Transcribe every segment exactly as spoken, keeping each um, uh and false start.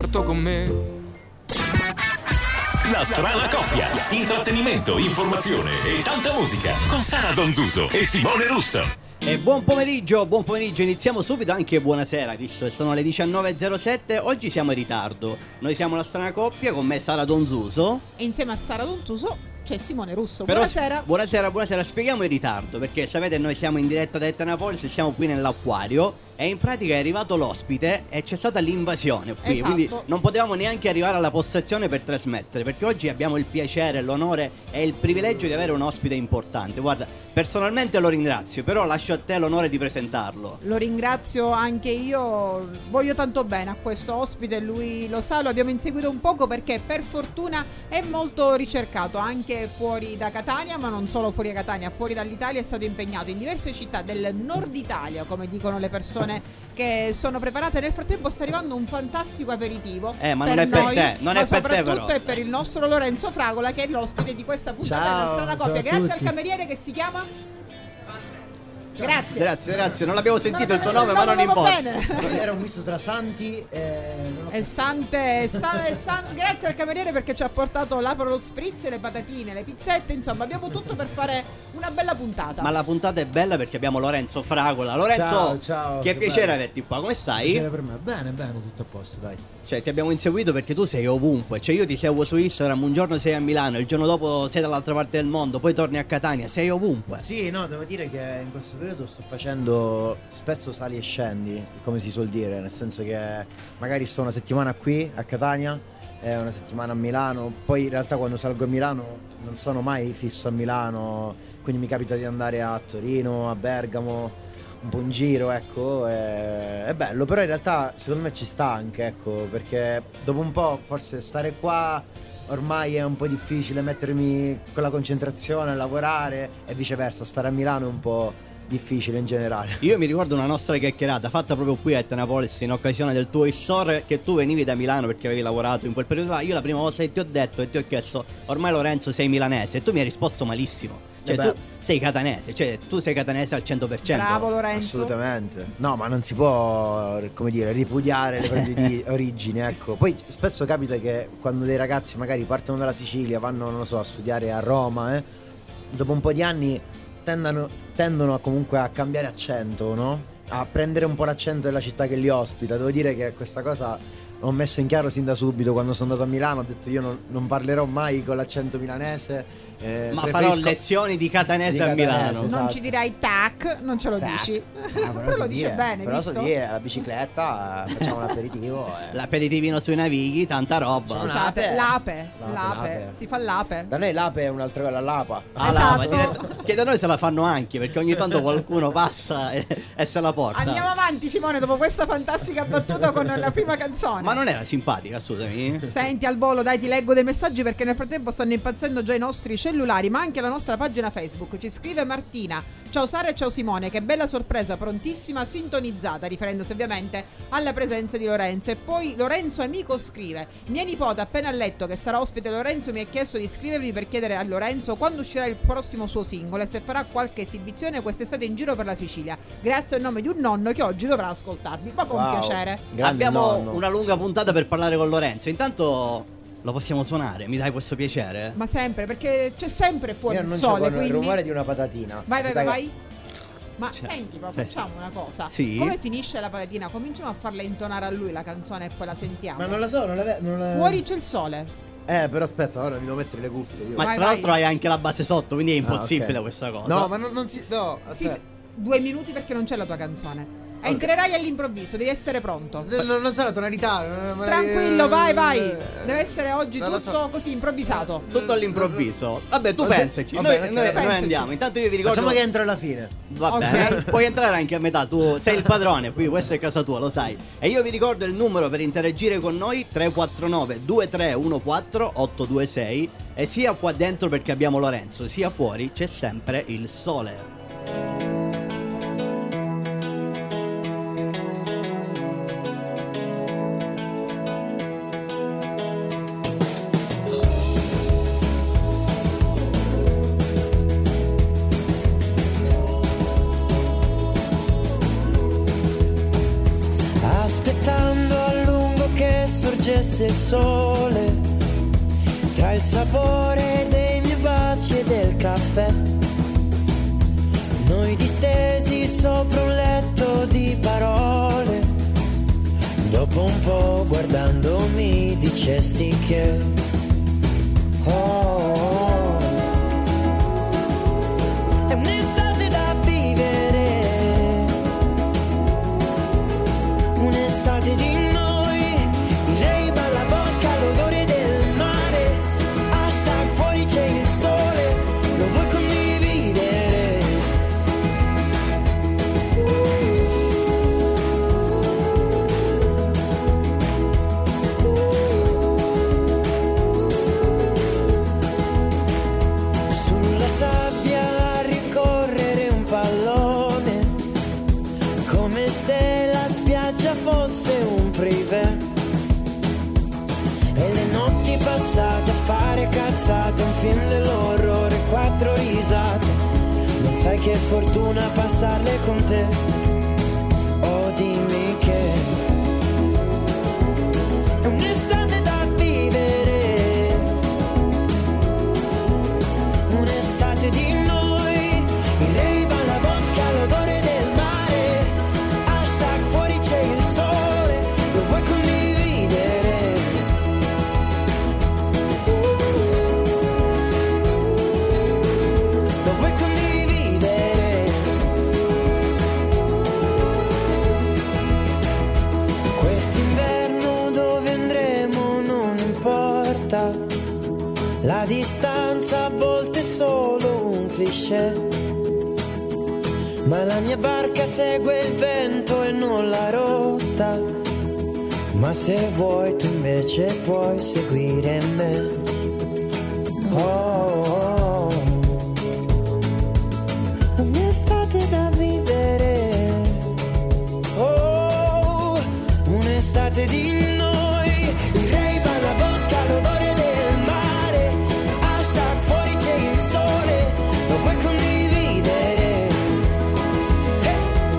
porto con me. La strana coppia, intrattenimento, informazione e tanta musica con Sara Donzuso e Simone Russo. E buon pomeriggio, buon pomeriggio, iniziamo subito, anche buonasera, visto che sono le diciannove e zero sette. Oggi siamo in ritardo, noi siamo la strana coppia, con me Sara Donzuso. E insieme a Sara Donzuso c'è Simone Russo. Però, buonasera. Buonasera, buonasera, spieghiamo il ritardo, perché sapete noi siamo in diretta da Etanapolis e siamo qui nell'acquario. E in pratica è arrivato l'ospite e c'è stata l'invasione qui, esatto. Quindi non potevamo neanche arrivare alla postazione per trasmettere, perché oggi abbiamo il piacere, l'onore e il privilegio di avere un ospite importante. Guarda, personalmente lo ringrazio, però lascio a te l'onore di presentarlo. Lo ringrazio anche io, voglio tanto bene a questo ospite, lui lo sa, lo abbiamo inseguito un poco perché per fortuna è molto ricercato anche fuori da Catania, ma non solo fuori da Catania, fuori dall'Italia è stato impegnato in diverse città del nord Italia, come dicono le persone che sono preparate. Nel frattempo sta arrivando un fantastico aperitivo. Eh, ma per non è per noi, te, non ma è per te però. soprattutto è per il nostro Lorenzo Fragola, che è l'ospite di questa puntata Ciao, della strana ciao coppia. a Grazie tutti. al cameriere che si chiama Grazie. Grazie, grazie, non abbiamo sentito No, il tuo no, nome, no, ma no, non no, va importa. bene. Era un misto tra Santi e... non ho E Sante, e Sa- e San- grazie al cameriere perché ci ha portato l'Aperol Spritz, le patatine, le pizzette, insomma abbiamo tutto per fare una bella puntata. Ma la puntata è bella perché abbiamo Lorenzo Fragola. Lorenzo, Ciao, ciao, che che piacere bello. averti qua, come stai? Piacere per me. Bene, bene, tutto a posto, dai. Cioè, ti abbiamo inseguito perché tu sei ovunque. Cioè, io ti seguo su Instagram, un giorno sei a Milano, il giorno dopo sei dall'altra parte del mondo, poi torni a Catania, sei ovunque. Sì, no, devo dire che in questo periodo sto facendo spesso sali e scendi, come si suol dire, nel senso che magari sto una settimana qui a Catania e una settimana a Milano, poi in realtà quando salgo a Milano non sono mai fisso a Milano, quindi mi capita di andare a Torino, a Bergamo, un po' in giro, ecco, e... è bello, però in realtà secondo me ci sta anche, ecco, perché dopo un po' forse stare qua ormai è un po' difficile mettermi con la concentrazione a lavorare e viceversa, stare a Milano è un po' difficile in generale. Io mi ricordo una nostra chiacchierata fatta proprio qui a Etanapolis in occasione del tuo Issor, che tu venivi da Milano perché avevi lavorato in quel periodo là. Io la prima cosa che ti ho detto e ti ho chiesto: ormai Lorenzo sei milanese, e tu mi hai risposto malissimo. Cioè, Eh beh. tu sei catanese, cioè tu sei catanese al cento per cento. Bravo Lorenzo. Assolutamente. No, ma non si può, come dire, ripudiare le proprie di- origini, ecco. Poi spesso capita che quando dei ragazzi magari partono dalla Sicilia, vanno, non lo so, a studiare a Roma, eh, dopo un po' di anni tendono, tendono a comunque a cambiare accento, no? A prendere un po' l'accento della città che li ospita. Devo dire che questa cosa l'ho messo in chiaro sin da subito. Quando sono andato a Milano ho detto io non, non parlerò mai con l'accento milanese, eh, Ma farò preferisco- lezioni di catanese Di a catanese, Milano. esatto. Non ci dirai tac, non ce lo Tac. dici. Ah, Però lo so dice dire, bene, però visto? so dire, la bicicletta, eh, facciamo l'aperitivo. eh. L'aperitivino sui navighi, tanta roba. Sono Scusate, L'ape. l'ape, L'ape, l'ape, l'ape. si fa l'ape. Da noi l'ape è un'altra cosa, l'apa. Ah, là, ma Esatto. diretta- che da noi se la fanno anche, perché ogni tanto qualcuno passa e, e se la porta. Andiamo avanti Simone, dopo questa fantastica battuta con la prima canzone. Ma non era simpatica, scusami. Senti al volo, dai, ti leggo dei messaggi perché nel frattempo stanno impazzendo già i nostri cellulari, ma anche la nostra pagina Facebook. Ci scrive Martina: ciao Sara e ciao Simone, che bella sorpresa, prontissima, sintonizzata, riferendosi ovviamente alla presenza di Lorenzo. E poi Lorenzo Amico scrive: mia nipote appena ha letto che sarà ospite Lorenzo mi ha chiesto di scrivervi per chiedere a Lorenzo quando uscirà il prossimo suo singolo e se farà qualche esibizione quest'estate in giro per la Sicilia. Grazie al nome di un nonno che oggi dovrà ascoltarvi, ma con Wow. piacere. Grande Abbiamo nonno. una lunga puntata per parlare con Lorenzo. Intanto lo possiamo suonare, mi dai questo piacere? Ma sempre, perché c'è sempre fuori Io il annuncio sole, con il quindi rumore di una patatina. vai vai vai, Aspetta vai. Ma Cioè, senti, ma eh. facciamo una cosa. Sì. Come finisce la patatina? Cominciamo a farla intonare a lui la canzone e poi la sentiamo. che- Ma non la so, non la, ve- non la... Fuori c'è il sole. Eh, però aspetta, ora mi devo mettere le cuffie io. Ma Vai, tra vai. l'altro hai anche la base sotto, quindi è Ah, impossibile ok. questa cosa. No, ma non, non si... No, Sì, aspetta. sì, due minuti perché non c'è la tua canzone. E Ok. entrerai all'improvviso, devi essere pronto. Eh, Non lo so, la tonalità. non- non- Tranquillo, vai, vai. eh, Deve essere oggi non lo tutto so. così improvvisato. Tutto all'improvviso. Vabbè, tu Vabbè, pensaci. vabbè, Noi, ok, noi- noi pensaci. andiamo. Intanto io vi ricordo. Facciamo che entro alla fine. Va Ok. bene, puoi entrare anche a metà, tu sei il padrone, qui questa è casa tua, lo sai. E io vi ricordo il numero per interagire con noi: tre quattro nove due tre uno quattro otto due sei. E sia qua dentro perché abbiamo Lorenzo, sia fuori c'è sempre il sole. sorgesse il sole, tra il sapore dei miei baci e del caffè, noi distesi sopra un letto di parole, dopo un po' guardandomi dicesti che oh, oh, è un'estate da vivere, un'estate di noi, direi balla vodka, l'odore del mare, hashtag fuori c'è il sole, lo vuoi condividere? Sulla sabbia a rincorrere un pallone, come se la spiaggia fosse un privé, e le notti passate a fare cazzate, un film dell'orrore, quattro risate, non sai che fortuna passarle con te, oh dimmi che è un'estate da vivere, un'estate di noi, il rave, la vodka, l'odore del mare, hashtag fuori c'è il sole, lo vuoi condividere? Lo vuoi condividere? Quest'inverno dove andremo non importa, la distanza a volte è solo un cliché, ma la mia barca segue il vento e non la rotta, ma se vuoi tu invece puoi seguire me. Oh, oh, oh. Un'estate da vivere, oh, un'estate di noi, il rave, la vodka, l'odore del mare, hashtag fuori c'è il sole, lo vuoi condividere? Eh.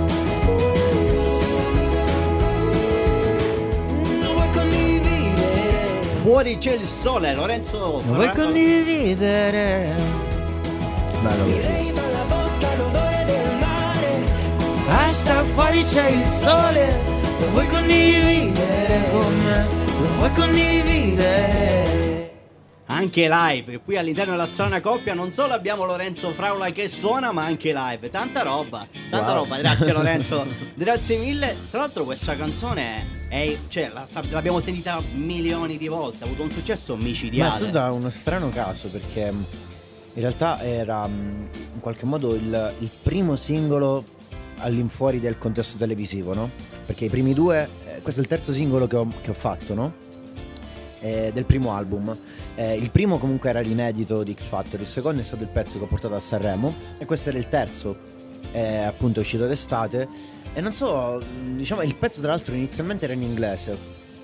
Lo vuoi condividere? Fuori c'è il sole, Lorenzo. Lo vuoi Franco- condividere? Bello Il così. rave, la vodka, l'odore del mare, hashtag fuori c'è il sole, lo vuoi condividere con me? Lo vuoi condividere? Anche live, qui all'interno della strana coppia non solo abbiamo Lorenzo Fraula che suona, ma anche live. Tanta roba, tanta Wow. roba, grazie Lorenzo, grazie mille. Tra l'altro questa canzone è, cioè, la- l'abbiamo sentita milioni di volte, ha avuto un successo Ma è micidiale. stato da uno strano caso perché mh, in realtà era mh, in qualche modo il, il primo singolo all'infuori del contesto televisivo, no? Perché i primi due, eh, questo è il terzo singolo che ho, che ho fatto, no? Eh, del primo album. Eh, il primo comunque era l'inedito di X Factor, il secondo è stato il pezzo che ho portato a Sanremo e questo era il terzo, eh, appunto è uscito d'estate e non so, diciamo il pezzo tra l'altro inizialmente era in inglese.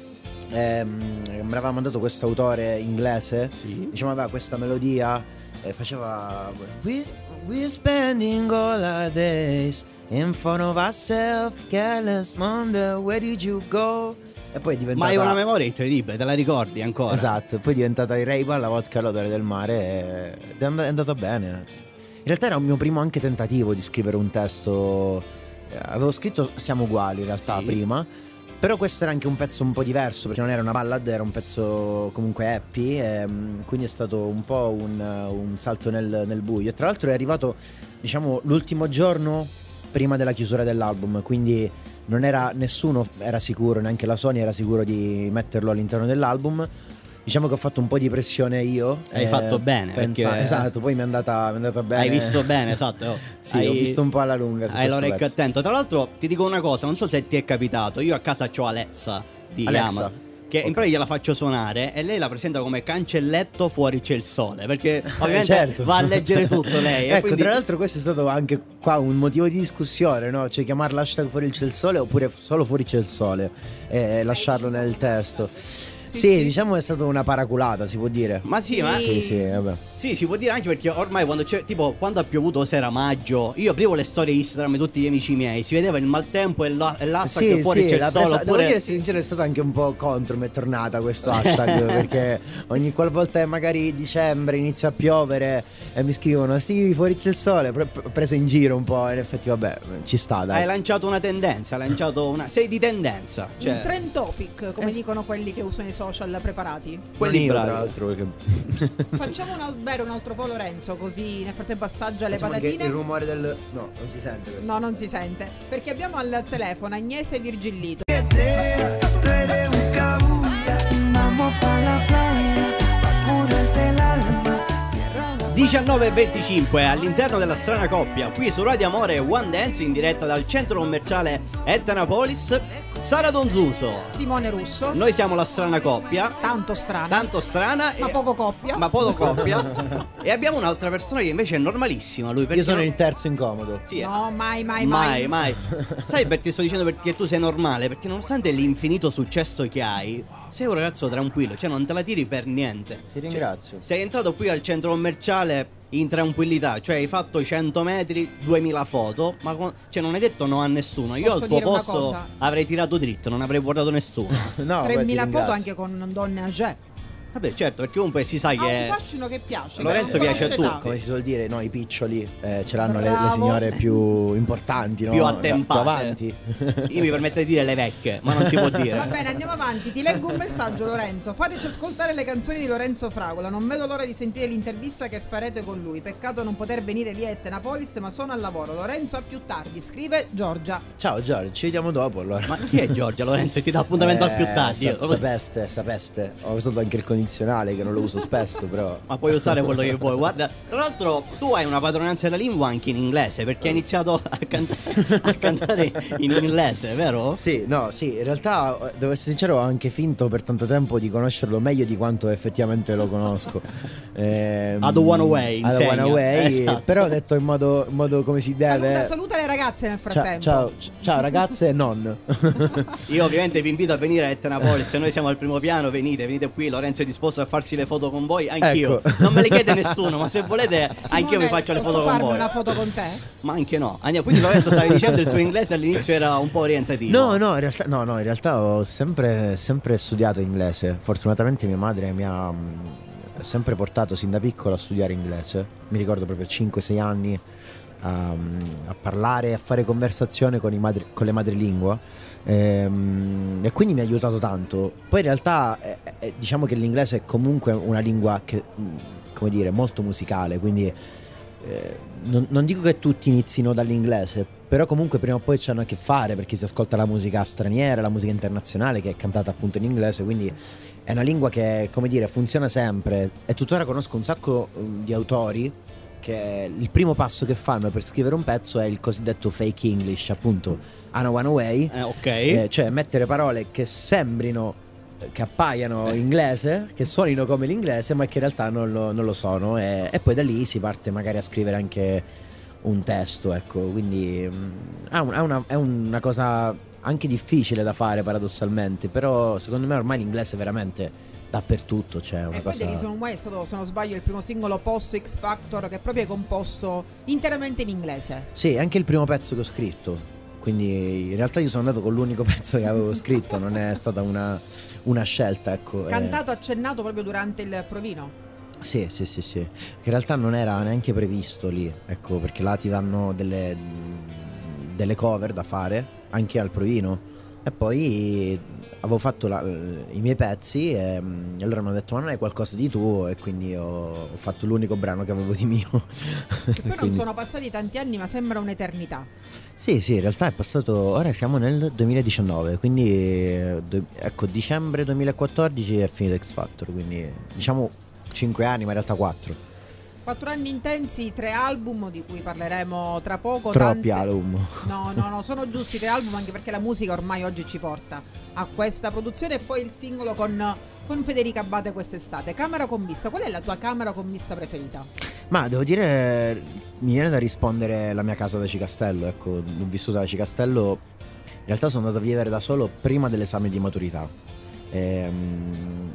Ehm, me l'aveva mandato questo autore inglese, diciamo aveva questa melodia e faceva We, we're spending all our days in front of ourselves, careless wonder where did you go, e poi è diventata Ma hai una memoria incredibile, te la ricordi ancora? esatto, e poi è diventata il Ray Ban, la vodka, l'odore del mare e- ed è and- è andata bene. In realtà era un mio primo anche tentativo di scrivere un testo. Eh, avevo scritto Siamo uguali in realtà Sì. prima, però questo era anche un pezzo un po' diverso perché non era una ballad, era un pezzo comunque happy, e, mm, quindi è stato un po' un, un salto nel, nel buio. E tra l'altro è arrivato, diciamo, l'ultimo giorno prima della chiusura dell'album, quindi non era nessuno era sicuro, neanche la Sony era sicuro di metterlo all'interno dell'album. Diciamo che ho fatto un po' di pressione io. Hai eh, fatto bene, pensa- perché- esatto, poi mi è andata, mi è andata bene. Hai visto bene, esatto. oh. Sì, hai, ho visto un po' alla lunga su Hai questo l'orecchio pezzo. attento. Tra l'altro ti dico una cosa, non so se ti è capitato, io a casa c'ho Alexa di Alexa. Yamaha, che in pratica gliela faccio suonare e lei la presenta come cancelletto fuori c'è il sole, perché ovviamente certo. va a leggere tutto lei. e Ecco, quindi- tra l'altro questo è stato anche qua un motivo di discussione, no? Cioè chiamarla hashtag fuori c'è il sole oppure solo fuori c'è il sole e lasciarlo nel testo. Sì, diciamo è stata una paraculata, si può dire. Ma sì, ma Sì, sì, vabbè. sì, si può dire anche perché ormai quando c'è, tipo, quando ha piovuto se era maggio, io aprivo le storie Instagram di tutti gli amici miei, si vedeva il maltempo e la- e l'hashtag Sì, fuori sì, c'è il la sole, presa- devo oppure dire sincero, è stata anche un po' contro, mi è tornata questo hashtag perché ogni qualvolta è magari dicembre inizia a piovere e mi scrivono sì, fuori c'è il sole, pre- pre- preso in giro un po', in effetti vabbè, ci sta, dai. hai lanciato una tendenza, hai lanciato una... sei di tendenza, Un cioè trend topic, come dicono quelli che usano i social preparati. quelli Non io, bravi. tra l'altro, perché Facciamo un, bere un altro po' Lorenzo, così nel frattempo assaggia le Facciamo anche patatine. il rumore del no, non si sente questo. No, non si sente. Perché abbiamo al telefono Agnese Virgillito. diciannove e venticinque all'interno della strana coppia, qui su Radio Amore One Dance in diretta dal centro commerciale Etanapolis. Sara Donzuso, Simone Russo. noi siamo la strana coppia, Tanto strano. tanto strana Ma e- poco coppia. ma poco coppia. E abbiamo un'altra persona che invece è normalissima lui, perché Io sono non- il terzo incomodo. sì, eh. No, mai, mai, mai. Mai, mai. Sai perché sto dicendo perché tu sei normale? Perché nonostante l'infinito successo che hai, sei un ragazzo tranquillo, cioè non te la tiri per niente. Ti ringrazio. Cioè, sei entrato qui al centro commerciale in tranquillità, cioè hai fatto cento metri, duemila foto, ma con- cioè non hai detto no a nessuno. Io Posso al tuo dire una posto cosa? avrei tirato dritto, non avrei guardato nessuno. No, tremila beh, ti foto ringrazio. anche con donne âgé. Vabbè, certo, perché comunque si sa Ha un che fascino che piace. Lorenzo che non piace a conosce tutti. Come si suol dire, no, i piccioli eh, ce l'hanno le, le Bravo. signore più importanti, no? più Più attempate. avanti. Io mi permetto di dire le vecchie, ma non si può dire. Va bene, andiamo avanti. Ti leggo un messaggio, Lorenzo. Fateci ascoltare le canzoni di Lorenzo Fragola. Non vedo l'ora di sentire l'intervista che farete con lui. Peccato non poter venire lì a Etnapolis, ma sono al lavoro. Lorenzo, a più tardi. Scrive Giorgia. Ciao Giorgio, ci vediamo dopo allora. Ma chi è Giorgia Lorenzo? Ti dà appuntamento al più tardi. Sta, sta peste, sta peste. Ho usato anche il condizionale che non lo uso spesso, però. Ma puoi usare quello che vuoi. Guarda, tra l'altro tu hai una padronanza della lingua anche in inglese, perché hai iniziato a, canta- a cantare in inglese, vero? Sì, no, sì, in realtà devo essere sincero, ho anche finto per tanto tempo di conoscerlo meglio di quanto effettivamente lo conosco. Ehm, Ad One Way, Ad insegna. One Way, Esatto. però detto in modo, in modo come si deve. Saluta, saluta le ragazze nel Ciao, frattempo. ciao, ciao ragazze e non. Io ovviamente vi invito a venire a Etnapolis, noi siamo al primo piano, venite, venite qui, Lorenzo è disposto a farsi le foto con voi, anch'io. Ecco. Non me le chiede nessuno, ma se volete Simone, anch'io vi faccio le posso foto con farmi voi. una foto con te? Ma anche no. Andiamo, quindi Lorenzo stavi dicendo il tuo inglese all'inizio era un po' orientativo. No, no, in realtà, no, no, in realtà ho sempre, sempre studiato inglese. Fortunatamente mia madre mi ha mh, sempre portato sin da piccolo a studiare inglese. Mi ricordo proprio cinque sei anni a, a parlare, a fare conversazione con, i madri- con le madrelingua. Ehm, e quindi mi ha aiutato tanto. Poi in realtà eh, eh, diciamo che l'inglese è comunque una lingua che, mh, come dire, molto musicale, quindi eh, non, non dico che tutti inizino dall'inglese, però comunque prima o poi c'hanno a che fare, perché si ascolta la musica straniera, la musica internazionale che è cantata appunto in inglese, quindi è una lingua che, come dire, funziona sempre. E tuttora conosco un sacco um, di autori che il primo passo che fanno per scrivere un pezzo è il cosiddetto fake English, appunto Ana One Way, Eh, ok. eh, cioè mettere parole che sembrino, che appaiano inglese, che suonino come l'inglese, ma che in realtà non lo, non lo sono. E, e poi da lì si parte magari a scrivere anche un testo, ecco. Quindi mh, è, un- è una, è una cosa anche difficile da fare paradossalmente, però secondo me ormai l'inglese è veramente dappertutto, c'è una E poi cosa. The Reason Why è stato, se non sbaglio, il primo singolo post X Factor che proprio è composto interamente in inglese. Sì, è anche il primo pezzo che ho scritto. Quindi in realtà io sono andato con l'unico pezzo che avevo scritto, non è stata una, una scelta, ecco. eh. Cantato, accennato proprio durante il provino. Sì, sì, sì, sì. Che in realtà non era neanche previsto lì, ecco, perché là ti danno delle, delle cover da fare anche al provino. E poi avevo fatto la- i miei pezzi e, e allora mi hanno detto: ma non hai qualcosa di tuo? E quindi ho, ho fatto l'unico brano che avevo di mio. Che poi non Quindi- sono passati tanti anni, ma sembra un'eternità. Sì, sì, in realtà è passato, ora siamo nel duemiladiciannove, quindi eh, do- ecco, dicembre duemilaquattordici è finito X Factor, quindi diciamo cinque anni, ma in realtà quattro. Quattro anni intensi, tre album di cui parleremo tra poco. Troppi tante- album. No, no, no, sono giusti tre album anche perché la musica ormai oggi ci porta a questa produzione e poi il singolo con, con Federica Abate quest'estate. Camera commessa, qual è la tua camera commessa preferita? Ma devo dire, mi viene da rispondere la mia casa da Cicastello, ecco, ho vissuto a Cicastello, in realtà sono andato a vivere da solo prima dell'esame di maturità. Ehm,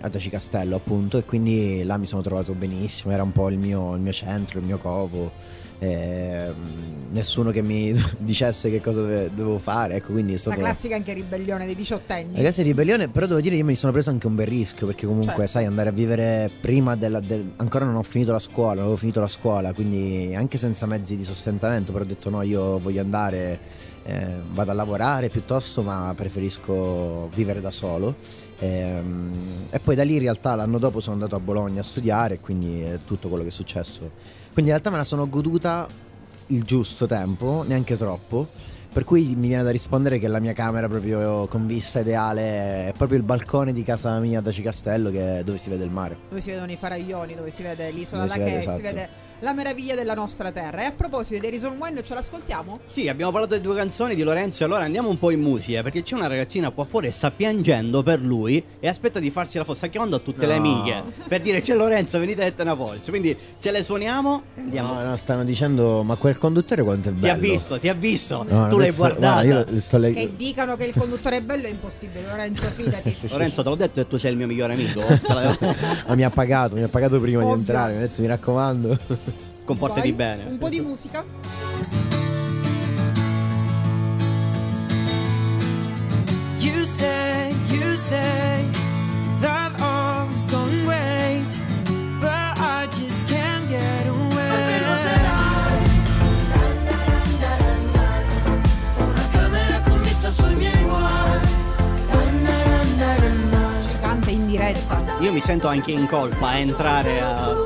ad Aci Castello appunto, e quindi là mi sono trovato benissimo, era un po' il mio, il mio centro, il mio covo. Eh, nessuno che mi dicesse che cosa dove- dovevo fare, ecco, quindi è stato La classica anche ribellione dei diciottenni. ragazzi di ribellione. Però devo dire, io mi sono preso anche un bel rischio, perché comunque Certo. sai, andare a vivere prima della, del, ancora non ho finito la scuola, non avevo finito la scuola, quindi anche senza mezzi di sostentamento, però ho detto no, io voglio andare, eh, vado a lavorare piuttosto, ma preferisco vivere da solo. Ehm, e poi da lì in realtà l'anno dopo sono andato a Bologna a studiare, quindi è tutto quello che è successo. Quindi in realtà me la sono goduta il giusto tempo, neanche troppo. Per cui mi viene da rispondere che la mia camera proprio con vista ideale è proprio il balcone di casa mia ad Aci Castello, che è dove si vede il mare. Dove si vedono i faraglioni, dove si vede l'isola Dove si là, vede, che si esatto. vede la meraviglia della nostra terra. E a proposito di Reason One, ce l'ascoltiamo? Sì, abbiamo parlato di due canzoni di Lorenzo, e allora andiamo un po' in musica, perché c'è una ragazzina qua fuori e sta piangendo per lui e aspetta di farsi la fossa, sta chiamando a tutte le No. amiche per dire c'è Lorenzo, venite a Ettana Voice. Quindi ce le suoniamo e andiamo. No, no, stanno dicendo, ma quel conduttore quanto è Ti bello. ha visto, ti ha visto, No, tu non l'hai è- guardata. guarda, io sto le- Che dicano che il conduttore è bello è impossibile, Lorenzo, fidati. Lorenzo, te l'ho detto che tu sei il mio migliore amico. Te la- Ma mi ha pagato, mi ha pagato prima Ovvio. di entrare, mi ha detto mi raccomando. Comportati Vai, bene. Un po' di musica. You say, you say that all is going great, but I just can't get away. Una camera con vista sui miei guai. Ci canta in diretta. Io mi sento anche in colpa a entrare a...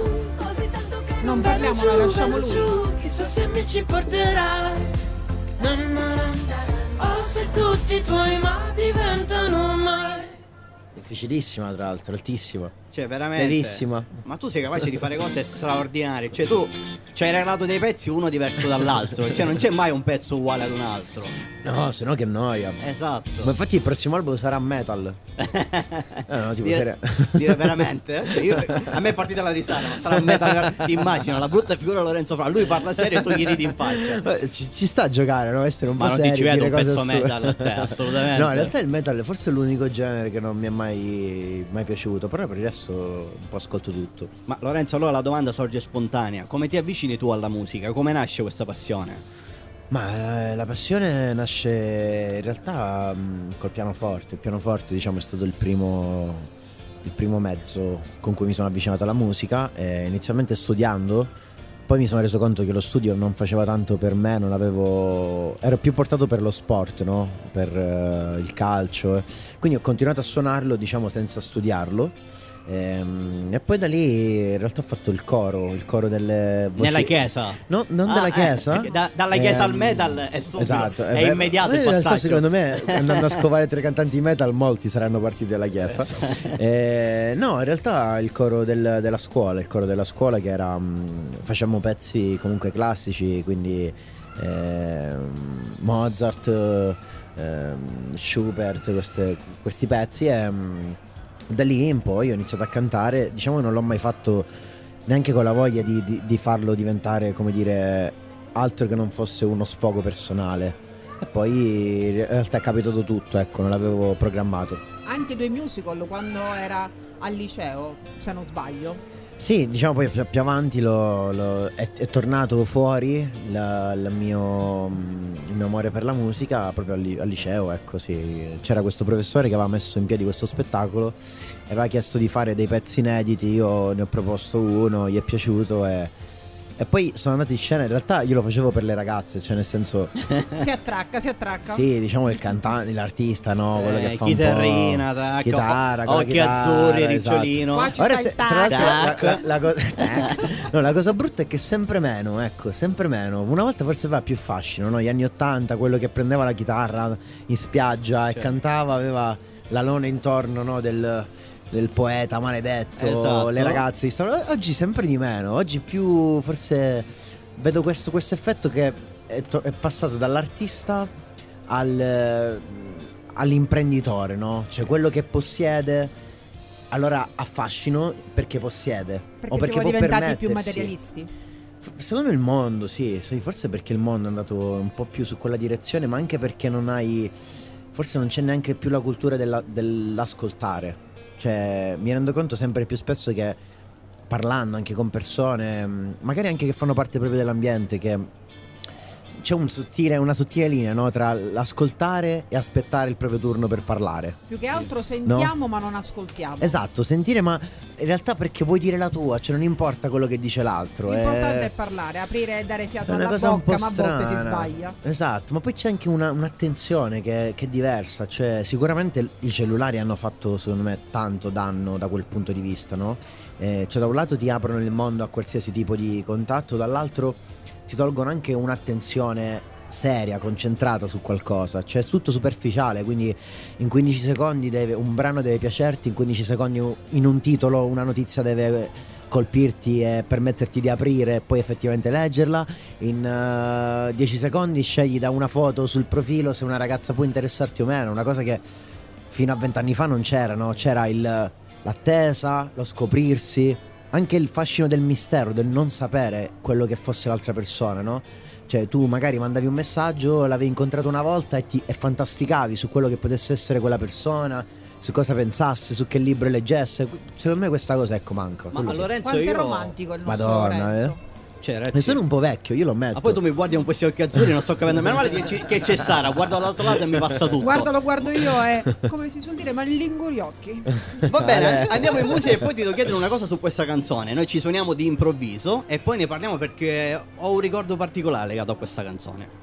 Non parliamo, la lasciamo lui. Giù, chissà se mi ci porterai. Na, na, na, na. O se tutti i tuoi ma diventano mai. Difficilissima tra l'altro, altissima. Cioè, veramente. Bellissima. Ma tu sei capace di fare cose straordinarie. Cioè, tu ci hai regalato dei pezzi uno diverso dall'altro. Cioè, non c'è mai un pezzo uguale ad un altro. No, se no che noia. Esatto. Ma infatti il prossimo album sarà metal. Eh, no, tipo dire, seria- dire veramente? Cioè, io- a me è partita la risata, ma sarà un metal. Ti immagino la brutta figura di Lorenzo Fra. Lui parla serio e tu gli ridi in faccia. Eh, Ci, ci sta a giocare, no? Essere un Ma po' non ti seri, ci vedo dire un cose pezzo assurde. metal a te, assolutamente. No, in realtà il metal forse è l'unico genere che non mi è mai, mai piaciuto. Però per il resto un po' ascolto tutto. Ma Lorenzo, allora la domanda sorge spontanea. Come ti avvicini tu alla musica? Come nasce questa passione? Ma eh, la passione nasce in realtà mh, col pianoforte. Il pianoforte, diciamo, è stato il primo, il primo mezzo con cui mi sono avvicinato alla musica. Eh, inizialmente studiando, poi mi sono reso conto che lo studio non faceva tanto per me, non avevo, ero più portato per lo sport, no? Per eh, il calcio. eh. Quindi ho continuato a suonarlo, diciamo, senza studiarlo. Ehm, E poi da lì in realtà ho fatto il coro, il coro delle voci- Nella chiesa? No, non Ah, della eh, chiesa. perché da- dalla chiesa al Ehm, metal è subito, esatto, è beh, immediato ma il in realtà passaggio. secondo me, andando a scovare tre cantanti metal, molti saranno partiti dalla chiesa. Eh, no, in realtà il coro del- della scuola, il coro della scuola che era mh, facciamo pezzi comunque classici, quindi ehm, Mozart, ehm, Schubert, queste- questi pezzi e mh, da lì in poi ho iniziato a cantare. Diciamo che non l'ho mai fatto neanche con la voglia di, di- di farlo diventare, come dire, altro che non fosse uno sfogo personale. E poi in realtà è capitato tutto, ecco, non l'avevo programmato. Anche due musical quando era al liceo, se non sbaglio. Sì, diciamo poi più, più avanti lo- lo- è, è tornato fuori la- la mio, il mio amore per la musica proprio al, li- al liceo, ecco sì. C'era questo professore che aveva messo in piedi questo spettacolo e aveva chiesto di fare dei pezzi inediti, io ne ho proposto uno, gli è piaciuto e, e poi sono andato in scena. In realtà io lo facevo per le ragazze, cioè nel senso, Si attracca, si attracca. sì, diciamo il cantante, l'artista, no? Quello Eh, che fa chitarrina, un po' tac, chitarra, o- con la occhi chitarra, azzurri, esatto. ricciolino. Qua ci Ora sta se- il tra l'altro la, tac. la- la co- tac. No, la cosa brutta è che sempre meno, ecco, sempre meno. Una volta forse aveva più fascino, no? Gli anni ottanta, quello che prendeva la chitarra in spiaggia e Certo. cantava, aveva l'alone intorno, no? Del, del poeta maledetto, Esatto. le ragazze di stavano- oggi sempre di meno, oggi più forse vedo questo, questo effetto che è, to- è passato dall'artista al, all'imprenditore, no? Cioè quello che possiede allora ha fascino perché possiede Perché, o perché siamo può diventati più permettersi. materialisti. F- Secondo me il mondo, sì, sì, forse perché il mondo è andato un po' più su quella direzione, ma anche perché non hai, forse non c'è neanche più la cultura della- dell'ascoltare. cioè mi rendo conto sempre più spesso che parlando anche con persone, mh, magari anche che fanno parte proprio dell'ambiente, che c'è un sottile, una sottile linea, no? Tra l'ascoltare e aspettare il proprio turno per parlare. Più che altro sentiamo, No? ma non ascoltiamo. Esatto, sentire, ma in realtà perché vuoi dire la tua, cioè non importa quello che dice l'altro. L'importante è... è parlare, aprire e dare fiato È una alla cosa un bocca, po' ma a volte si strana. sbaglia. Esatto, ma poi c'è anche una- un'attenzione che, che è diversa. Cioè, sicuramente i cellulari hanno fatto, secondo me, tanto danno da quel punto di vista, no? Eh, cioè, da un lato ti aprono il mondo a qualsiasi tipo di contatto, dall'altro ti tolgono anche un'attenzione seria, concentrata su qualcosa. Cioè, è tutto superficiale, quindi in quindici secondi deve, un brano deve piacerti, in quindici secondi in un titolo una notizia deve colpirti e permetterti di aprire e poi effettivamente leggerla. In uh, dieci secondi scegli da una foto sul profilo se una ragazza può interessarti o meno, una cosa che fino a vent'anni fa non c'era, no? C'era il, l'attesa, lo scoprirsi, anche il fascino del mistero, del non sapere quello che fosse l'altra persona, no? Cioè, tu magari mandavi un messaggio, l'avevi incontrato una volta e, ti, e fantasticavi su quello che potesse essere quella persona, su cosa pensasse, su che libro leggesse. Secondo me questa cosa, ecco, manca. Ma a Lorenzo Quanto io è romantico il nostro Madonna, Lorenzo. eh. Cioè, ragazzi, Ne sono un po' vecchio, io lo ammetto. ma poi tu mi guardi con questi occhi azzurri, non sto capendo. Meno male che ci- che c'è Sara, guardo dall'altro lato e mi passa tutto. Guarda, lo guardo io e, come si suol dire, ma lingo gli occhi. Va bene, andiamo in musica e poi ti devo chiedere una cosa su questa canzone. Noi ci suoniamo di improvviso e poi ne parliamo perché ho un ricordo particolare legato a questa canzone.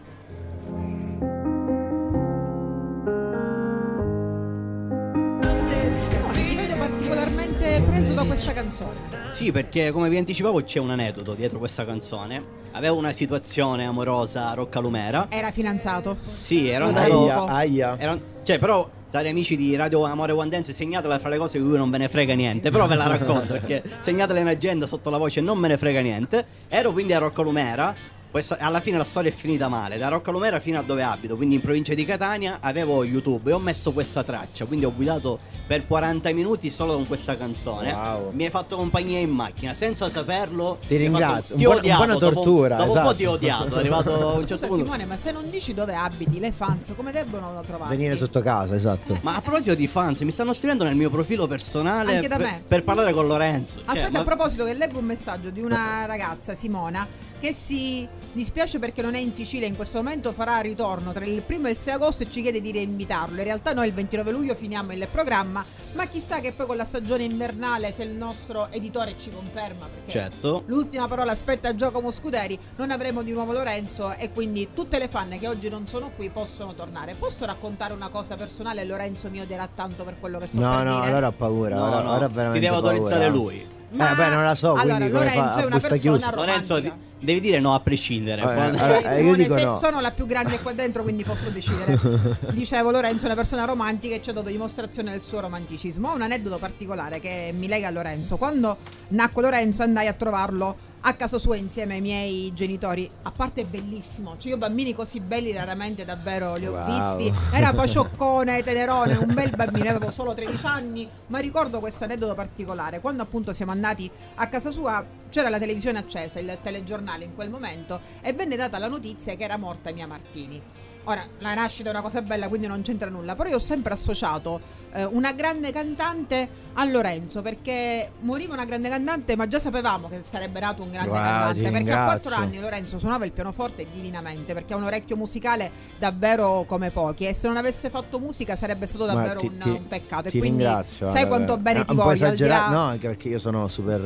Simone, ti vedo particolarmente preso da questa canzone. Sì, perché come vi anticipavo c'è un aneddoto dietro questa canzone. Avevo una situazione amorosa a Roccalumera. Era fidanzato. Sì, ero Lo andato... dopo. Aia, aia. Ero- cioè, però, cari amici di Radio Amore One Dance, segnatela fra le cose di cui non ve ne frega niente. Però ve la racconto perché segnatela in agenda sotto la voce non me ne frega niente. Ero quindi a Roccalumera. Questa- alla fine la storia è finita male. Da Roccalumera fino a dove abito, quindi in provincia di Catania, avevo YouTube e ho messo questa traccia. Quindi ho guidato per quaranta minuti solo con questa canzone. Wow. Mi hai fatto compagnia in macchina senza saperlo. Ti Mi hai fatto- ringrazio. ti Un ho po'- un po' odiato, una dopo- tortura, Dopo, un po' esatto. ti ho odiato. È arrivato a un certo Scusa punto. Simone, ma se non dici dove abiti, le fans come debbono trovarti? Venire sotto casa, esatto. Ma a proposito di fans, mi stanno scrivendo nel mio profilo personale Anche da per, me. per parlare con Lorenzo. Cioè, Aspetta, ma- a proposito, che leggo un messaggio di una ragazza, Simona, che si dispiace perché non è in Sicilia in questo momento, farà ritorno tra il primo e il sei agosto e ci chiede di reinvitarlo. In realtà noi il ventinove luglio finiamo il programma, ma chissà che poi con la stagione invernale, se il nostro editore ci conferma, perché Certo. l'ultima parola aspetta a Giacomo Scuderi, non avremo di nuovo Lorenzo e quindi tutte le fan che oggi non sono qui possono tornare. Posso raccontare una cosa personale? Lorenzo mi odierà tanto per quello che sto No, per no, dire. allora ho paura. No, ora, no, ora ho veramente ti devo paura. autorizzare lui. Ma- Eh, beh, non la so, allora, quindi come fa? Lorenzo A è una busta persona chiusa? Lorenzo, romantica. ti- devi dire no a prescindere. Eh, Quando- allora, Eh, io Simone, dico se- no. sono la più grande qua dentro, quindi posso decidere. Dicevo, Lorenzo è una persona romantica e ci ha dato dimostrazione del suo romanticismo. Ho un aneddoto particolare che mi lega a Lorenzo. Quando nacque Lorenzo andai a trovarlo a casa sua insieme ai miei genitori. A parte è bellissimo, cioè io bambini così belli raramente davvero li ho Wow. visti. Era pacioccone, tenerone, un bel bambino, avevo solo tredici anni, ma ricordo questo aneddoto particolare. Quando appunto siamo andati a casa sua c'era la televisione accesa, il telegiornale in quel momento, e venne data la notizia che era morta Mia Martini. Ora, la nascita è una cosa bella, quindi non c'entra nulla, però io ho sempre associato eh, una grande cantante a Lorenzo, perché moriva una grande cantante, ma già sapevamo che sarebbe nato un grande Wow, cantante, ti perché a ringrazio. quattro anni Lorenzo suonava il pianoforte divinamente, perché ha un orecchio musicale davvero come pochi, e se non avesse fatto musica sarebbe stato Ma davvero ti- un, ti- un peccato. Ti e quindi ringrazio. sai allora. quanto bene Eh, ti un po' voglio, al di esagerato, là- no, anche perché io sono super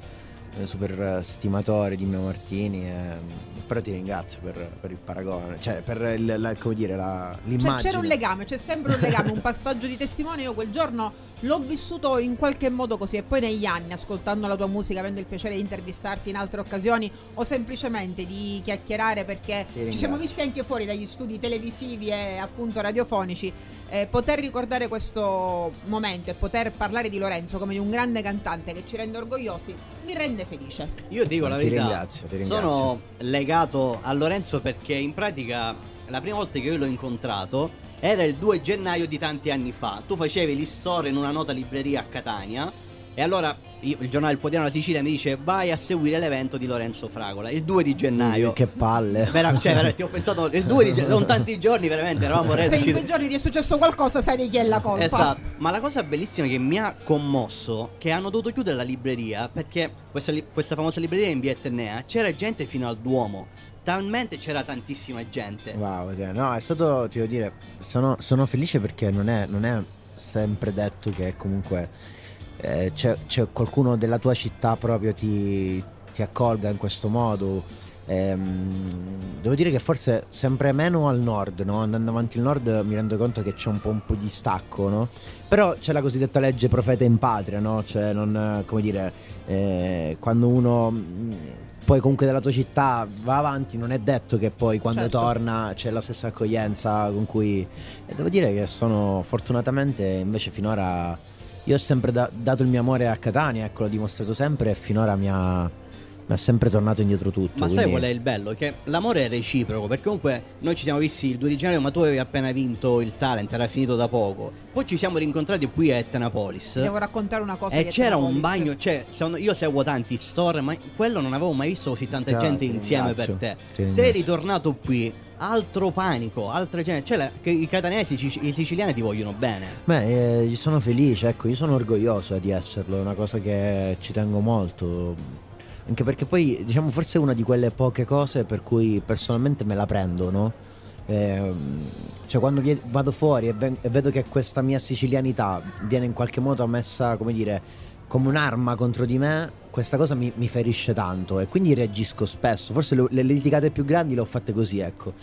eh, super eh, stimatore di Mia Martini, eh, però ti ringrazio per, per il paragone, cioè per il, la- come dire, la, Cioè, l'immagine. c'era un legame, c'è sempre un legame, un passaggio di testimone. Io quel giorno l'ho vissuto in qualche modo così, e poi negli anni, ascoltando la tua musica, avendo il piacere di intervistarti in altre occasioni o semplicemente di chiacchierare, perché Ti ci siamo ringrazio. visti anche fuori dagli studi televisivi e appunto radiofonici, eh, poter ricordare questo momento e poter parlare di Lorenzo come di un grande cantante che ci rende orgogliosi mi rende felice. Io dico la Ti verità. ringrazio, ti ringrazio. Sono legato a Lorenzo perché in pratica la prima volta che io l'ho incontrato era il due gennaio di tanti anni fa. Tu facevi l'issore in una nota libreria a Catania E allora io- il giornale Il Quotidiano della Sicilia mi dice vai a seguire l'evento di Lorenzo Fragola il due di gennaio. Che palle. Vera- cioè veramente ho pensato il due di gennaio, non tanti giorni veramente eravamo Se in reduci. due giorni ti è successo qualcosa, sai di chi è la colpa. Esatto, ma la cosa bellissima che mi ha commosso che hanno dovuto chiudere la libreria perché questa, li- questa famosa libreria in via Etnea c'era gente fino al Duomo, talmente c'era tantissima gente. Wow, cioè, no, è stato, ti devo dire, sono, sono felice perché non è, non è sempre detto che comunque eh, c'è, c'è qualcuno della tua città proprio ti, ti accolga in questo modo. Ehm, devo dire che forse sempre meno al nord, no? Andando avanti il nord mi rendo conto che c'è un po' un po' di stacco, no? Però c'è la cosiddetta legge profeta in patria, no? Cioè non, come dire, eh, quando uno mh, poi comunque della tua città va avanti, non è detto che poi quando Certo. torna c'è la stessa accoglienza con cui... E devo dire che sono fortunatamente invece finora... Io ho sempre da- dato il mio amore a Catania, ecco, l'ho dimostrato sempre e finora mi ha, mi ha sempre tornato indietro tutto. Ma sai quindi- qual è il bello? Che l'amore è reciproco, perché comunque noi ci siamo visti il due di gennaio, ma tu avevi appena vinto il talent, era finito da poco. Poi ci siamo rincontrati qui a Etnapolis. Ti devo raccontare una cosa. E di c'era un Etnapolis. bagno, cioè secondo- io seguo tanti store, ma quello non avevo mai visto così tanta Ah, gente ti insieme ringrazio, per te. ti Sei ringrazio. ritornato qui, altro panico, altre gente, cioè la- che i catanesi, i i siciliani ti vogliono bene. Beh, eh, io sono felice, ecco, io sono orgoglioso di esserlo, è una cosa che ci tengo molto. Anche perché poi, diciamo, forse è una di quelle poche cose per cui personalmente me la prendo, no? Ehm, cioè quando vie- vado fuori e, ven- e vedo che questa mia sicilianità viene in qualche modo messa, come dire, come un'arma contro di me, questa cosa mi, mi ferisce tanto e quindi reagisco spesso. Forse le, le litigate più grandi le ho fatte così, ecco.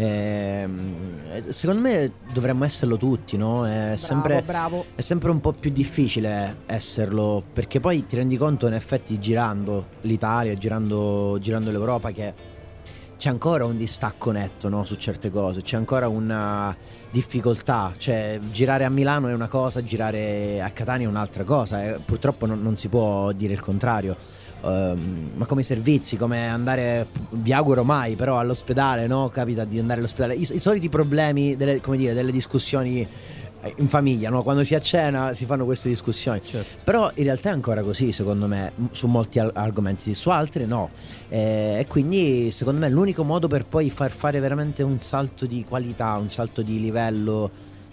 Ehm, secondo me dovremmo esserlo tutti, no? È Bravo, sempre, bravo. è sempre un po' più difficile esserlo, perché poi ti rendi conto in effetti girando l'Italia, girando, girando l'Europa, che c'è ancora un distacco netto, no, su certe cose, c'è ancora una difficoltà, cioè girare a Milano è una cosa, girare a Catania è un'altra cosa, e purtroppo non, non si può dire il contrario. Ehm, ma come servizi, come andare, vi auguro mai, però all'ospedale, no? Capita di andare all'ospedale, i, i soliti problemi delle, come dire, delle discussioni in famiglia, no? Quando si accena si fanno queste discussioni. Certo. Però in realtà è ancora così, secondo me, m- su molti al- argomenti, su altri no. Eh, e quindi secondo me l'unico modo per poi far fare veramente un salto di qualità, un salto di livello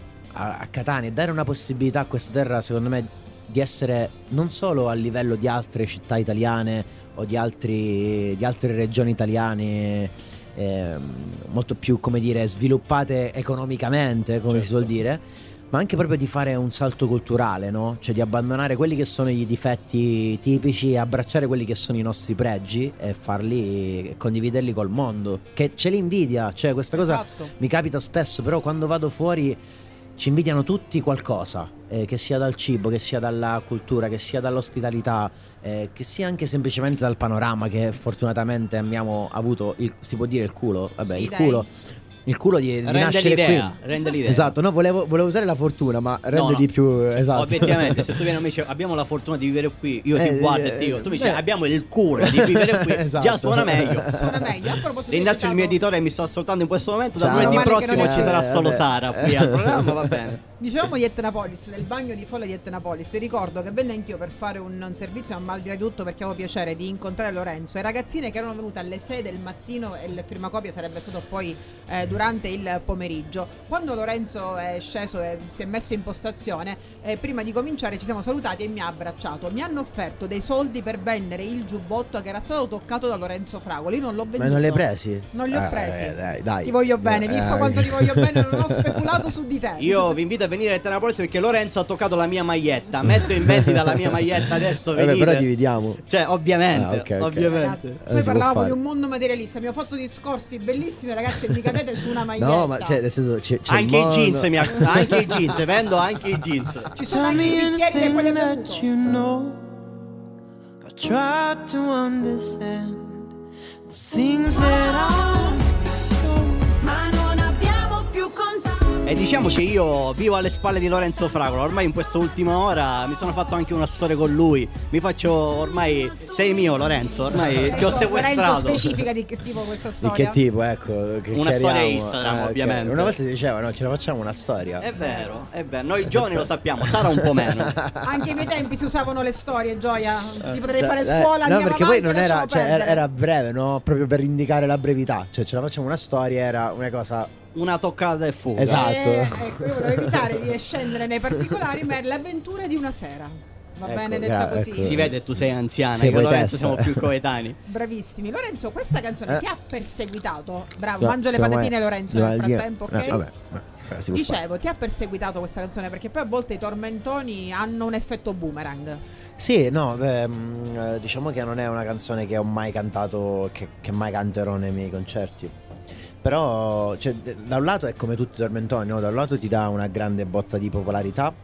a, a Catania e dare una possibilità a questa terra, secondo me, di essere non solo a livello di altre città italiane o di, altri, di altre regioni italiane, ehm, molto più, come dire, sviluppate economicamente, come si suol dire, ma anche proprio di fare un salto culturale, no? Cioè di abbandonare quelli che sono i difetti tipici e abbracciare quelli che sono i nostri pregi e farli e condividerli col mondo, che ce li invidia, cioè questa cosa Esatto. mi capita spesso, però quando vado fuori ci invidiano tutti qualcosa, eh, che sia dal cibo, che sia dalla cultura, che sia dall'ospitalità, eh, che sia anche semplicemente dal panorama, che fortunatamente abbiamo avuto, il, si può dire il culo, vabbè, Sì, il dai. culo, il culo di, di Rende nascere l'idea, qui. rende l'idea. Esatto, no, volevo, volevo usare la fortuna, ma rende No, no. di più, esatto. Obiettivamente, se tu vieni a me e dici abbiamo la fortuna di vivere qui, io ti Eh, guardo eh, e ti dico, tu mi dici beh. abbiamo il culo di vivere qui, Esatto. già suona meglio. Suona meglio. A proposito, Ringrazio il hai mio citato- editore che mi sta ascoltando in questo momento. Da Ciao. lunedì Male che prossimo non ci è- sarà Eh, solo vabbè. Sara qui al programma, va bene. Dicevamo di Etnapolis, del bagno di folla di Etnapolis. Ricordo che venne anch'io per fare un, un servizio, ma al di là di tutto perché avevo piacere di incontrare Lorenzo e ragazzine che erano venute alle sei del mattino e il firmacopia sarebbe stato poi eh, durante il pomeriggio. Quando Lorenzo è sceso e si è messo in postazione, eh, prima di cominciare ci siamo salutati e mi ha abbracciato. Mi hanno offerto dei soldi per vendere il giubbotto che era stato toccato da Lorenzo Fragoli. Io non l'ho venduto. Ma non li hai presi? Non li ho Eh, presi. eh, dai, dai. Ti voglio bene, visto Eh, quanto ti voglio bene, non ho speculato su di te. Io vi invito a venire a Etnapolis perché Lorenzo ha toccato la mia maglietta. Metto in vendita la mia maglietta adesso, Vabbè, venite. però dividiamo. Cioè, ovviamente, Ah, ok, ok. ovviamente. Ragazzi, Eh, Poi si può parlavamo fare. di un mondo materialista. Abbiamo fatto discorsi bellissimi, ragazzi. E mi cadete su una maglietta. No, ma cioè, nel senso, c'è, c'è il Anche i mondo- jeans, mi ha- anche i jeans, vendo anche i jeans. ci sono anche i bicchieri di quelle bevuto. know. I tried to understand the things that I Ma non abbiamo più contatto. E diciamoci, io vivo alle spalle di Lorenzo Fragola. Ormai in questa ultima ora mi sono fatto anche una storia con lui. Mi faccio ormai. Sei mio, Lorenzo. Ormai ti ho sequestrato. Lorenzo, specifica di che tipo questa Di storia? che tipo, ecco. Che Una storia chiariamo. Instagram, ok. ovviamente. Una volta si diceva, no, ce la facciamo una storia. È vero, è vero. Noi giovani lo sappiamo, Sara un po' meno. Anche ai miei tempi si usavano le storie, Gioia. Ti potrei Cioè, fare eh, scuola, no, andiamo perché avanti, poi non era, lasciamo cioè, era, perdere. era breve, no? Proprio per indicare la brevità. Cioè, ce la facciamo una storia, era una cosa. Una toccata e fuga. Esatto. Eh, ecco, io volevo evitare di scendere nei particolari, ma è l'avventura di una sera. Va Ecco, bene detta gra- così. ecco. Si vede, tu sei anziana, Sei io e Lorenzo poetessa. siamo più coetanei. Bravissimi. Lorenzo, questa canzone Eh. ti ha perseguitato. Bravo, No, mangio le siamo- patatine Lorenzo no, nel dire- frattempo, ok? eh, vabbè, eh, si può fare. Dicevo, ti ha perseguitato questa canzone perché poi a volte i tormentoni hanno un effetto boomerang. Sì, no, beh, mh, eh, diciamo che non è una canzone che ho mai cantato, che, che mai canterò nei miei concerti. Però, cioè, d- da un lato è come tutti i tormentoni, no? Da un lato ti dà una grande botta di popolarità,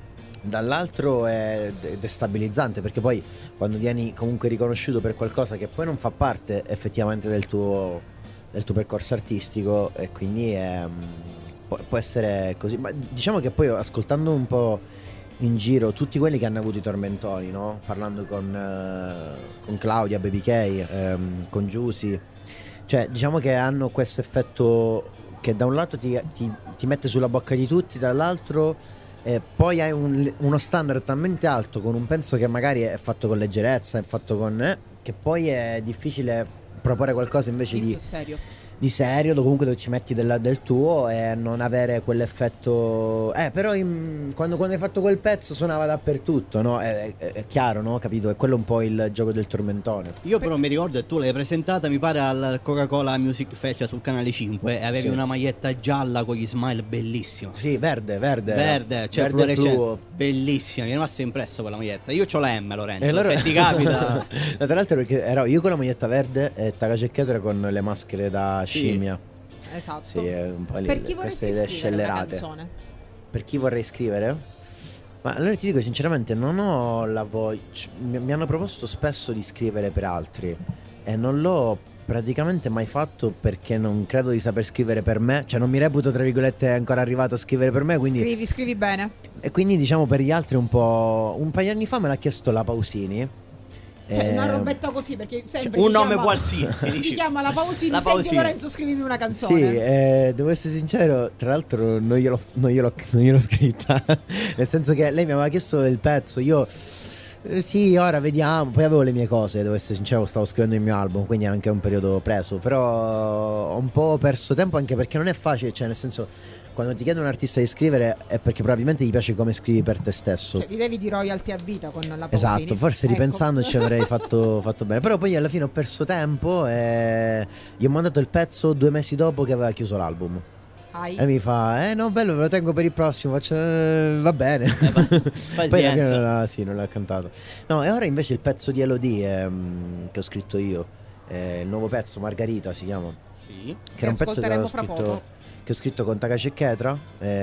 dall'altro è de- destabilizzante perché poi quando vieni comunque riconosciuto per qualcosa che poi non fa parte effettivamente del tuo, del tuo percorso artistico, e quindi è, mh, può, può essere così. Ma diciamo che poi ascoltando un po' in giro tutti quelli che hanno avuto i tormentoni, no? Parlando con, eh, con Claudia, Baby K, ehm, con Giusy, cioè diciamo che hanno questo effetto che da un lato ti, ti- ti mette sulla bocca di tutti, dall'altro eh, poi hai un- uno standard talmente alto con un pezzo che magari è fatto con leggerezza, è fatto con eh, che poi è difficile proporre qualcosa invece Di di, più serio. di serio, dove comunque dove ci metti del, del tuo e non avere quell'effetto. Eh, però in- quando, quando hai fatto quel pezzo suonava dappertutto, no? È, è- è chiaro, no? Capito? È quello un po' il gioco del tormentone. Io però mi ricordo che tu l'hai presentata, mi pare, al Coca-Cola Music Festival sul canale cinque e avevi Sì. una maglietta gialla con gli smile bellissima. Sì, verde, verde. Verde, cioè verde fluorescente. fluo. Bellissima, mi è rimasta impressa quella maglietta. Io c'ho la M, Lorenzo. E allora- Se ti capita. No, tra l'altro perché ero io con la maglietta verde e Takashi Ketara con le maschere da Sì. scimmia. Esatto. Sì, è un po' lì, Per chi queste vorresti idee scrivere una scellerate. canzone? Per chi vorrei scrivere? Ma allora ti dico sinceramente, non ho la voglia. Mi, mi hanno proposto spesso di scrivere per altri e non l'ho praticamente mai fatto perché non credo di saper scrivere per me. Cioè non mi reputo tra virgolette ancora arrivato a scrivere per me, quindi Scrivi, scrivi bene. e quindi diciamo per gli altri un po'. Un paio di anni fa me l'ha chiesto la Pausini. Cioè, una Ehm, robetta così, perché sempre un chi nome chiama- qualsiasi, dici. Chi chiama la Pausini, La senti Pausini. Lorenzo, scrivimi una canzone. Sì, eh, devo essere sincero, tra l'altro non gliel'ho, non gliel'ho, non gliel'ho scritta, nel senso che lei mi aveva chiesto il pezzo, io eh, sì, ora vediamo, poi avevo le mie cose, devo essere sincero, stavo scrivendo il mio album, quindi è anche un periodo preso, però ho un po' perso tempo anche perché non è facile, cioè nel senso quando ti chiede un artista di scrivere è perché probabilmente gli piace come scrivi per te stesso. Cioè, vivevi di royalty a vita con la Pausini. Esatto, forse Ecco. ripensandoci avrei fatto, fatto bene. Però poi alla fine ho perso tempo e gli ho mandato il pezzo due mesi dopo che aveva chiuso l'album. Hai. E mi fa, eh no, bello, me lo tengo per il prossimo. Faccio, "Eh, va bene. Poi alla fine pazienza. non l'ha, sì, non l'ha cantato. No, e ora invece il pezzo di Elodie ehm, che ho scritto io, eh, il nuovo pezzo, Margarita si chiama. Sì. Che era un pezzo che ascolteremo avevo fra scritto, poco. che ho scritto con Takashi Ketara.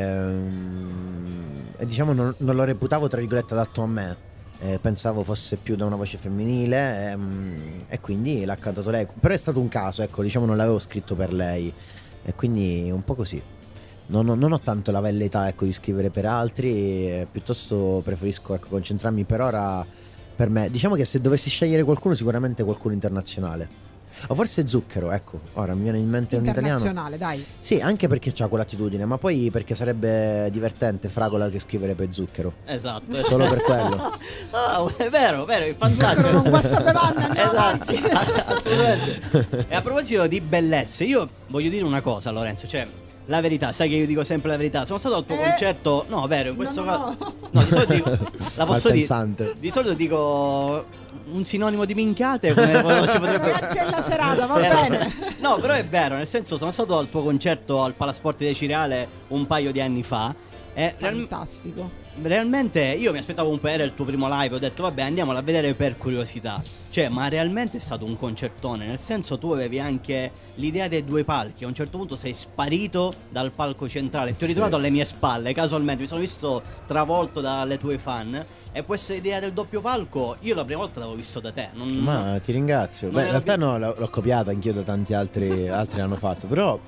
ehm, e diciamo non, non lo reputavo tra virgolette adatto a me. Eh, pensavo fosse più da una voce femminile ehm, e quindi l'ha cantato lei. Però è stato un caso, ecco, diciamo non l'avevo scritto per lei. E quindi un po' così. Non ho, non ho tanto la velleità, ecco, di scrivere per altri, eh, piuttosto preferisco, ecco, concentrarmi per ora per me. Diciamo che se dovessi scegliere qualcuno, sicuramente qualcuno internazionale. O forse Zucchero, ecco, ora mi viene in mente un italiano. Internazionale, dai. Sì, anche perché c'ha quell'attitudine, ma poi perché sarebbe divertente Fragola che scrivere per Zucchero. Esatto. Solo per quello. Ah, è vero, vero, è Zucchero fantastico. non guasta bevanda, andiamo Esatto, avanti. assolutamente. E a proposito di bellezze, io voglio dire una cosa, Lorenzo, cioè la verità, sai che io dico sempre la verità. Sono stato al tuo Eh. concerto, no, vero, in No, questo no, caso no. no, di solito dico, la posso dire. Malpensante. Di solito dico un sinonimo di minchiate, come come ci potrebbe. Ragazzi, è la serata, va Però- bene. No, però è vero, nel senso sono stato al tuo concerto al Palasport di Cireale un paio di anni fa e real- Fantastico. realmente io mi aspettavo un po', era il tuo primo live, ho detto vabbè andiamolo a vedere per curiosità. Cioè, ma realmente è stato un concertone, nel senso tu avevi anche l'idea dei due palchi, a un certo punto sei sparito dal palco centrale, ti ho ritrovato alle mie spalle, casualmente, mi sono visto travolto dalle tue fan e questa idea del doppio palco io la prima volta l'avevo visto da te. Non, Ma ti ringrazio. Non Beh, in era realtà più- no, l'ho, l'ho copiata anch'io da tanti altri, altri l'hanno fatto, però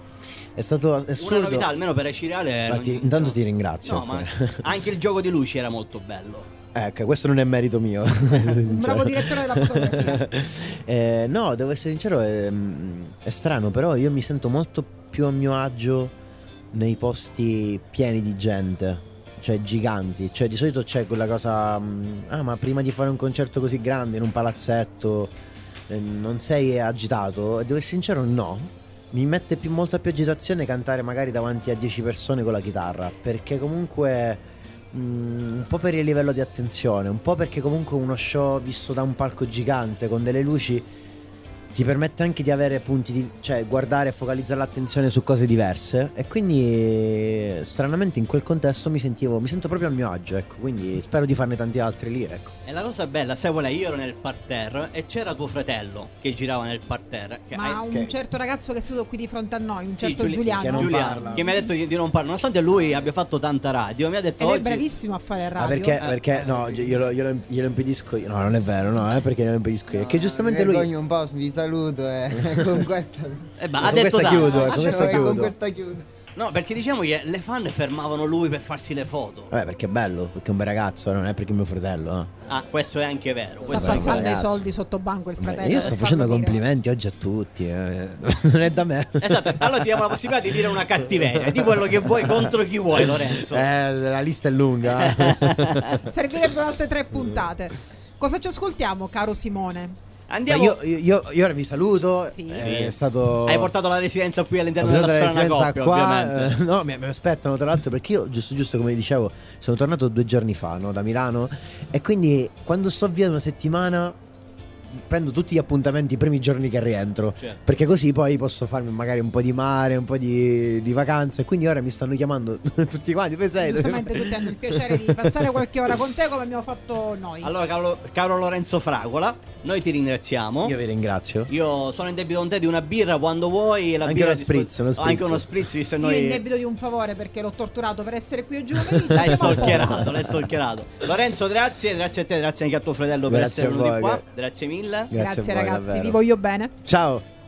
È stato assurdo. Una novità, almeno per Ecireale. Ma non- ti- intanto ti ringrazio. No, ma anche il gioco di luci era molto bello. Ecco, questo non è merito mio. Un bravo direttore della fotografia. Eh, no, devo essere sincero, è, è strano, però io mi sento molto più a mio agio nei posti pieni di gente, cioè giganti. Cioè di solito c'è quella cosa, mh, ah ma prima di fare un concerto così grande in un palazzetto eh, non sei agitato? E devo essere sincero, no. Mi mette più, molta più agitazione cantare magari davanti a dieci persone con la chitarra, perché comunque Mm, un po' per il livello di attenzione, un po' perché comunque uno show visto da un palco gigante con delle luci ti permette anche di avere punti di, cioè guardare e focalizzare l'attenzione su cose diverse, e quindi stranamente in quel contesto mi sentivo mi sento proprio a mio agio, ecco, quindi spero di farne tanti altri lì, ecco. E la cosa bella, sai qual è? Io ero nel parterre e c'era tuo fratello che girava nel parterre. Che Ma hai- un che- certo ragazzo che è seduto qui di fronte a noi, un Sì, certo Giuli- Giuliano. che non Giuliano, parla. che mi ha detto di, di non parlare, nonostante lui abbia fatto tanta radio, mi ha detto Ed è oggi. bravissimo a fare radio. Ma perché, Eh. perché no, glielo, glielo, glielo impedisco io. No, non è vero, no, è perché glielo impedisco io. Che giustamente mi lui. vergogno un po', vi saluto e con questa Eh, ma Con ha detto questa tanto. chiudo, eh, Ah, con cioè, questa e chiudo. con questa chiudo. No, perché diciamo che le fan fermavano lui per farsi le foto. Vabbè, perché è bello, perché è un bel ragazzo, non è perché è mio fratello, no? Ah, questo è anche vero. Sta Questo è passando i ragazzi. soldi sotto banco il Vabbè, fratello. io per sto farlo facendo dire. complimenti oggi a tutti, eh. Non è da me. Esatto, allora ti diamo la possibilità di dire una cattiveria. Di quello che vuoi contro chi vuoi, Lorenzo. Eh, la lista è lunga. eh. Servirebbero altre tre puntate. Cosa ci ascoltiamo, caro Simone? Ma Andiamo. io, io, io, io ora vi saluto. Sì. È Sì. stato. Hai portato la residenza qui Ho all'interno portato della la strana residenza coppia, qua, ovviamente. eh, no, mi, mi aspettano tra l'altro perché io giusto giusto come dicevo sono tornato due giorni fa, no, da Milano, e quindi quando sto via una settimana prendo tutti gli appuntamenti i primi giorni che rientro, Certo. perché così poi posso farmi magari un po' di mare, un po' di, di vacanze, quindi ora mi stanno chiamando tutti quanti, poi sai, Giustamente tutti hanno il piacere di passare qualche ora con te come abbiamo fatto noi. Allora, caro, caro Lorenzo Fragola, noi ti ringraziamo. io vi ringrazio. Io sono in debito con te di una birra quando vuoi. La Anche birra uno a dispo- spritz, uno Oh, spritz. anche uno spritz, visto che Io in noi. debito di un favore perché l'ho torturato per essere qui oggi pomeriggio. L'hai siamo a posto. stalkerato, l'hai stalkerato. Lorenzo, grazie, grazie a te, grazie anche a tuo fratello per Grazie essere a venuti voi, qua. che- Grazie mille. Grazie a Grazie voi, ragazzi, davvero. vi voglio bene. Ciao.